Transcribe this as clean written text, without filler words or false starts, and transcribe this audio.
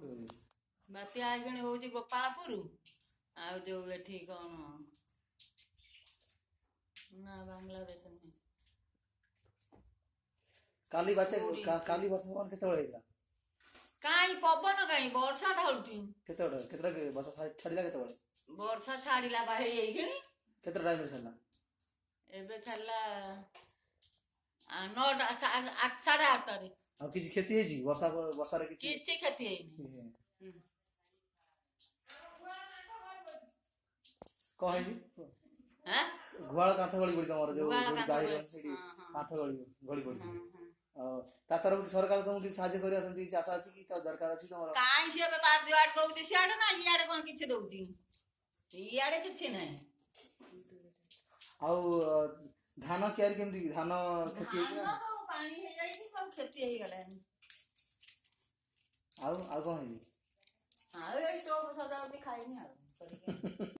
बात्या आइगणी होउची गोपालपुर आ जो एठी कोन ना बांग्लादेश में काली काली वर्षा कोन केते होइला काई पवन काई वर्षा ढाउटी केते वर्षा छाड़िला केते वर्षा छाड़िला बा हेइगणी केते टाइम छला एबे छला 9 8 8:30 रे आ किछ खेती है जी वर्षा रे किछ खेती है कह है जी हैं गुवाल कांथ गली पड़ी तमरो जो गाड़ी सेडी कांथ गली पड़ी ता तरफ सरकार तुमके साहाय्य करिया संती आशा अछि कि त दरकार अछि तमरो काई से त तार दिवाट दउती सियाडे ना इयाडे कोन किछ दउती इयाडे किछ नै आउ धान केयर केमती धान खेती है ना पानी हे जाई छी सब खेती हे गले आउ कोन है हां ए स्टोव सदा खाई नहीं आ